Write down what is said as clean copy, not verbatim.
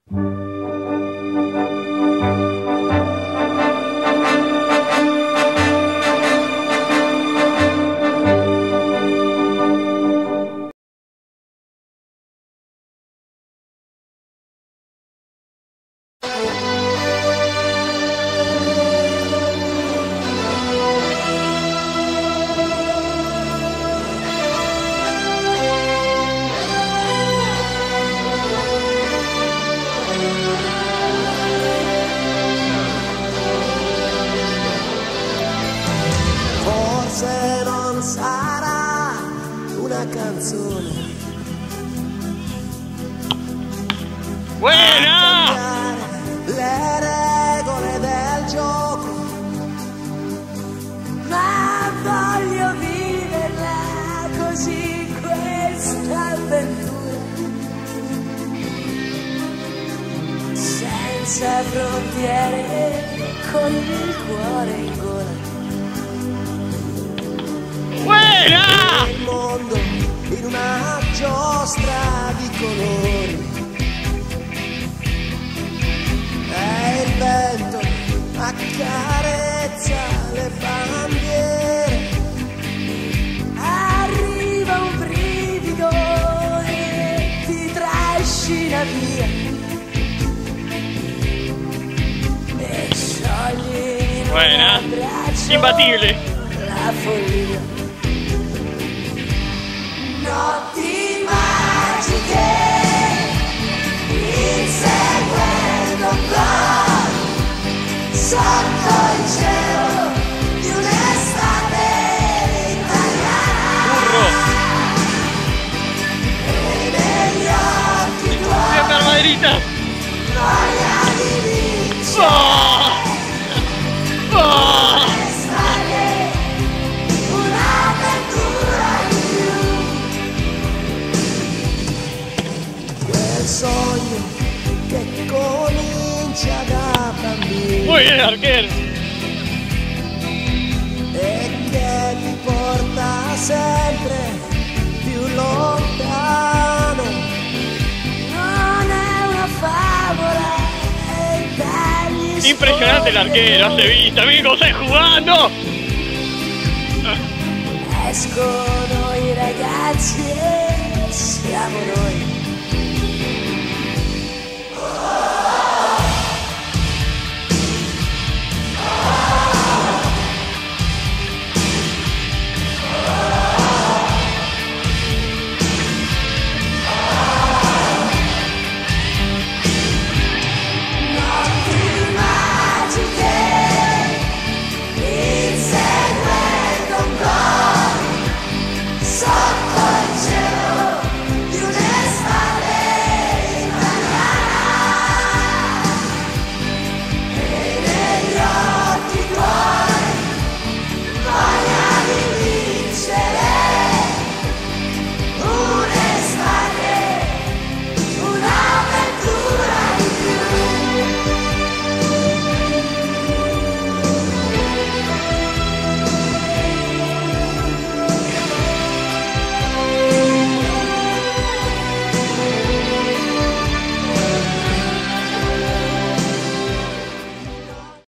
Forse non sarà una canzone. Buena! Le regole del gioco, ma voglio viverla così questa avventura, senza frontiere, con il cuore in gola. Buena! Il mondo in una giostra di colori, e il vento accarezza le bandiere, arriva un brivido e ti trascina via, e sciogli in un abbraccio imbattibile la follia. Notti magiche, inseguendo gol, sotto il cielo di un'estate italiana. E negli occhi tuoi per Marita! noia di vincere. Sogno che comincia da bambino, Muy bien, arquero! e che ti porta sempre più lontano. Non è una favola, è dagli Impresionante el arquero, hace vista, amigo, stai jugando! escono i ragazzi e siamo noi.